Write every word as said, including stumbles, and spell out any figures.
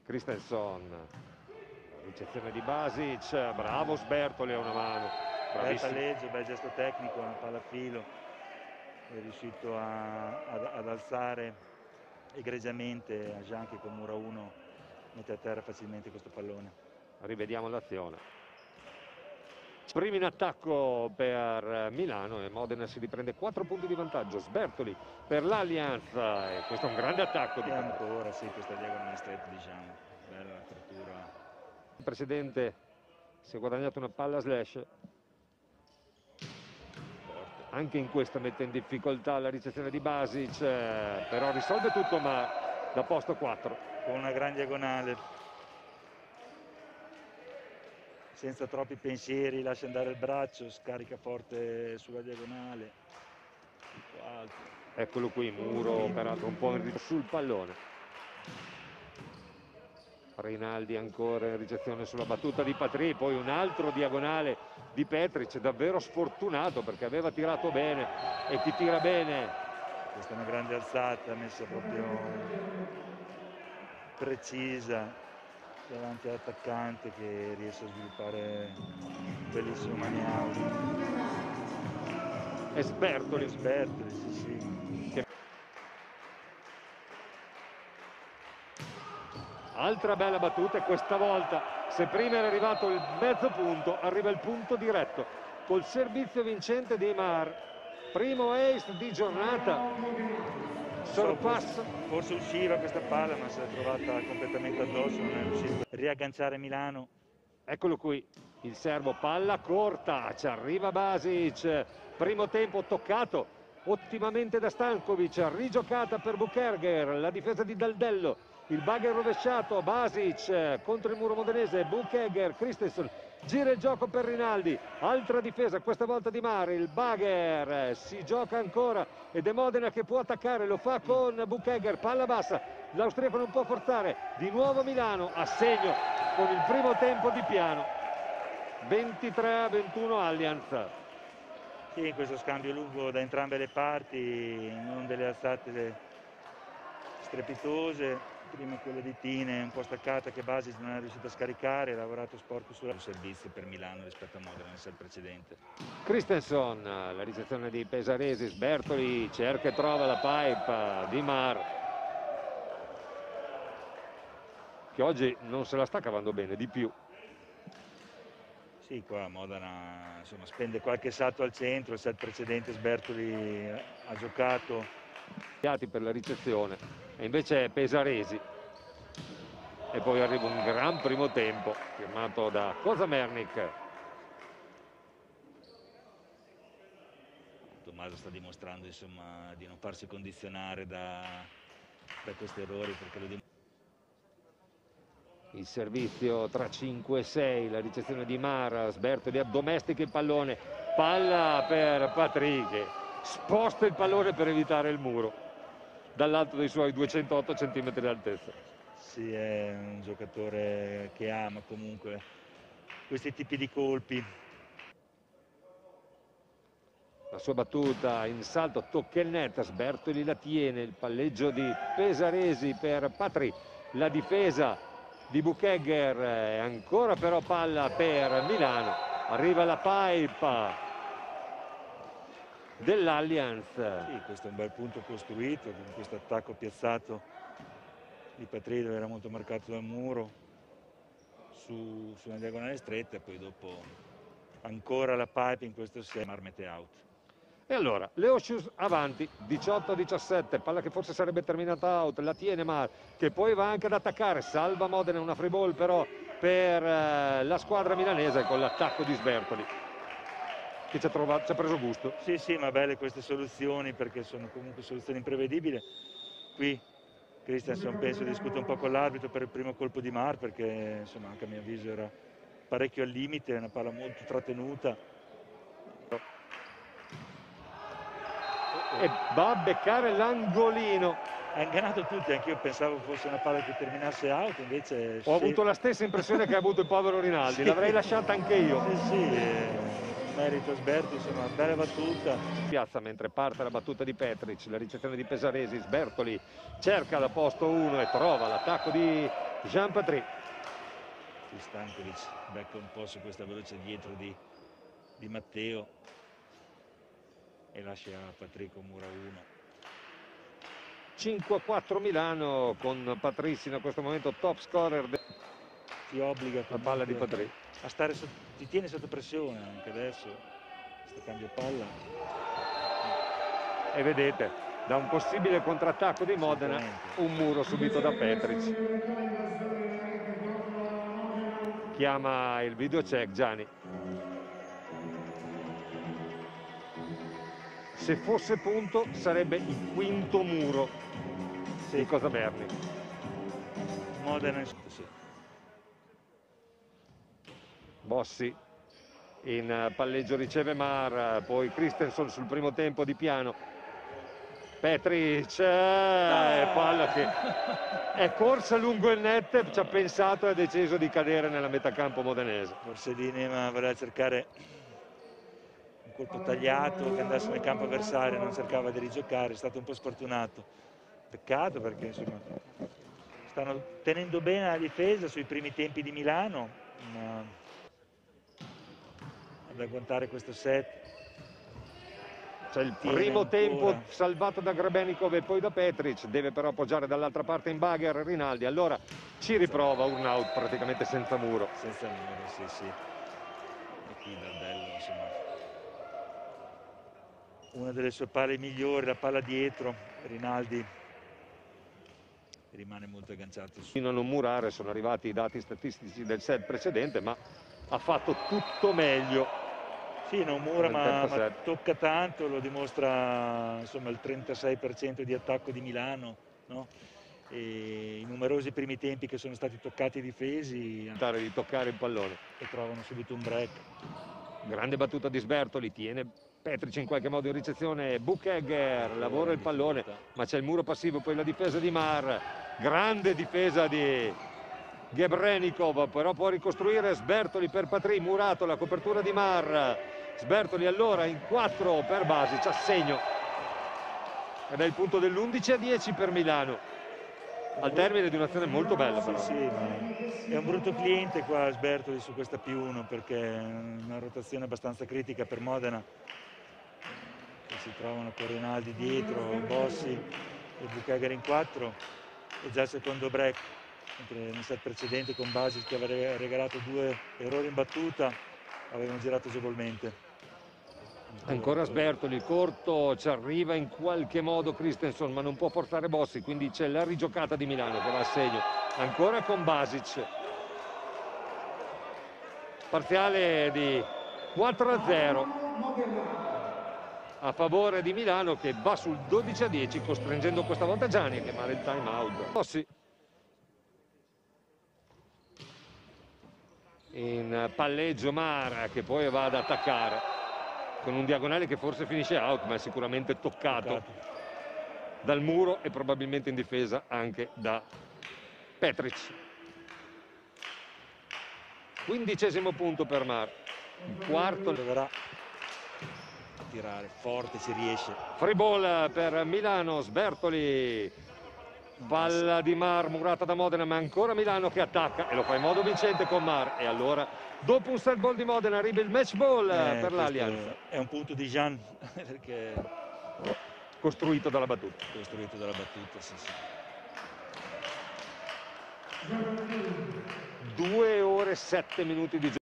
Christensen, ricezione di Basic, bravo Sbertoli, a una mano, bel palleggio, bel gesto tecnico, una palla a filo, è riuscito a, ad, ad alzare egregiamente a Jean, che con mura uno mette a terra facilmente questo pallone. Rivediamo l'azione. Primi in attacco per Milano e Modena si riprende quattro punti di vantaggio. Sbertoli per l'Allianz, e questo è un grande attacco di e ancora sì, questa diagonale stretta, diciamo, bella l'apertura. Il precedente si è guadagnato una palla slash, anche in questa mette in difficoltà la ricezione di Basic, però risolve tutto, ma da posto quattro con una gran diagonale, senza troppi pensieri, lascia andare il braccio, scarica forte sulla diagonale, alto. Eccolo qui, Muro peraltro un po' in ritardo sul pallone. Rinaldi ancora in ricezione sulla battuta di Patry, poi un altro diagonale di Petric, davvero sfortunato perché aveva tirato bene, e chi tira bene. Questa è una grande alzata, messa proprio precisa davanti all'attaccante, che riesce a sviluppare un bellissimo maniaus. E Sbertoli. Sbertoli, sì sì. Altra bella battuta, e questa volta, se prima era arrivato il mezzo punto, arriva il punto diretto col servizio vincente di Mar. Primo ace di giornata. Sorpasso. Forse usciva questa palla, ma si è trovata completamente addosso, non è riuscito a riagganciare Milano. Eccolo qui, il serbo, palla corta, ci arriva Basic, primo tempo toccato ottimamente da Stankovic, rigiocata per Bucherger, la difesa di Daldello, il bugger rovesciato, Basic contro il muro modenese, Bucherger, Christensen, gira il gioco per Rinaldi, altra difesa, questa volta di Mari, il bugger si gioca ancora ed è Modena che può attaccare, lo fa con Bucherger, palla bassa, l'austriaco non può forzare, di nuovo Milano a segno con il primo tempo di piano, ventitré a ventuno Allianz. Sì, in questo scambio lungo da entrambe le parti, non delle alzate strepitose, prima quella di Tine un po' staccata che Basic non è riuscito a scaricare, ha lavorato sporco sul servizio per Milano rispetto a Modena nel set precedente. Christensen, la ricezione di Pesaresi, Sbertoli cerca e trova la pipe di Mar, che oggi non se la sta cavando bene, di più. Sì, qua Modena insomma spende qualche salto al centro, il set precedente Sbertoli ha giocato per la ricezione e invece è Pesaresi, e poi arriva un gran primo tempo firmato da Kozamernik. Tommaso sta dimostrando insomma di non farsi condizionare da, da questi errori, perché lo dimostra. Il servizio tra cinque e sei, la ricezione di Mar, Sbertoli addomestica il pallone, palla per Patry che sposta il pallone per evitare il muro dall'alto dei suoi duecentootto centimetri di altezza. Sì, è un giocatore che ama comunque questi tipi di colpi. La sua battuta in salto tocca il net, Sbertoli la tiene, il palleggio di Pesaresi per Patry, la difesa di Bucherger, e ancora però palla per Milano, arriva la pipe dell'Allianz. Sì, questo è un bel punto costruito con questo attacco piazzato di Patry, dove era molto marcato dal muro su, su una diagonale stretta, e poi dopo ancora la pipe in questo set, Mar mette out. E allora, Leocius avanti, diciotto a diciassette, palla che forse sarebbe terminata out, la tiene Mar, che poi va anche ad attaccare, salva Modena, una free ball però per eh, la squadra milanese con l'attacco di Sbertoli, che ci ha, trovato, ci ha preso gusto. Sì, sì, ma belle queste soluzioni, perché sono comunque soluzioni imprevedibili. Qui Christensen penso discute un po' con l'arbitro per il primo colpo di Mar, perché insomma anche a mio avviso era parecchio al limite, una palla molto trattenuta. E va a beccare l'angolino. Ha ingannato tutti, anche io pensavo fosse una palla che terminasse out, invece ho avuto la stessa impressione che ha avuto il povero Rinaldi, sì. L'avrei lasciata anche io. Sì, sì, eh, merito Sberti, insomma, bella battuta. Piazza mentre parte la battuta di Petric, la ricezione di Pesaresi, Sbertoli cerca da posto uno e trova l'attacco di Jean Patry. Stankovic becca un po' su questa veloce dietro di, di Matteo e lascia Patry con mura uno. cinque a quattro Milano con Patry sino a questo momento top scorer. Ti obbliga la palla di Patry a stare sotto, ti tiene sotto pressione anche adesso questo cambio palla. E vedete, da un possibile contrattacco di Modena, un muro subito da Petric. Chiama il video check Gianni. Se fosse punto sarebbe il quinto muro sì. di Cosa Berni. Modena sì. Bossi in palleggio riceve Mar, poi Christensen sul primo tempo di piano. Petric, eh, palla che è corsa lungo il net, ci ha pensato e ha deciso di cadere nella metacampo modenese. Borsellini ma voleva cercare un colpo tagliato che andasse nel campo avversario, non cercava di rigiocare, è stato un po' sfortunato. Peccato perché insomma stanno tenendo bene la difesa sui primi tempi di Milano, ma ad agguantare questo set. C'è il primo ancora. tempo salvato da Grebenikov e poi da Petric, deve però appoggiare dall'altra parte in bagger Rinaldi, allora ci riprova un out praticamente senza muro. Senza muro, sì sì. E qui Daldello, insomma, una delle sue palle migliori, la palla dietro, Rinaldi rimane molto agganciato. Fino a non murare sono arrivati i dati statistici del set precedente, ma ha fatto tutto meglio. Sì, non mura ma, ma tocca tanto, lo dimostra insomma il trentasei per cento di attacco di Milano, no? E i numerosi primi tempi che sono stati toccati e difesi. Di toccare il pallone. E trovano subito un break. Grande battuta di Sbertoli, tiene Petric in qualche modo in ricezione, Buchegger lavora il pallone, ma c'è il muro passivo, poi la difesa di Mar, grande difesa di Gebrenikov, però può ricostruire Sbertoli per Patry, murato, la copertura di Mar. Sbertoli allora in quattro per Basic, assegno. Ed è il punto dell'undici a dieci per Milano. Al termine di un'azione molto bella però. Sì, sì, ma è un brutto cliente qua Sbertoli su questa più uno perché è una rotazione abbastanza critica per Modena. Che si trovano con Rinaldi dietro, Bossi e Buchegger in quattro e già il secondo break. Mentre nel set precedente con Basic che aveva regalato due errori in battuta avevano girato agevolmente. Ancora Sbertoli, corto, ci arriva in qualche modo Christensen ma non può portare Bossi, quindi c'è la rigiocata di Milano che va a segno. Ancora con Basic. Parziale di quattro a zero a favore di Milano che va sul dodici a dieci costringendo questa volta Gianni a chiamare il time out. Bossi. In palleggio Mara che poi va ad attaccare con un diagonale che forse finisce out ma è sicuramente toccato, toccato dal muro e probabilmente in difesa anche da Petric. Quindicesimo punto per Mar, il quarto dovrà tirare forte, ci riesce. Free ball per Milano, Sbertoli, palla di Mar murata da Modena ma ancora Milano che attacca e lo fa in modo vincente con Mar e allora dopo un set ball di Modena arriva il match ball eh, per l'Allianz. È un punto di Jean perché costruito dalla battuta. Costruito dalla battuta, sì, sì. Due ore e sette minuti di gioco.